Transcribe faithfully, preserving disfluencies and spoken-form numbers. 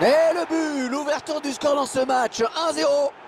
Et le but, l'ouverture du score dans ce match, un zéro.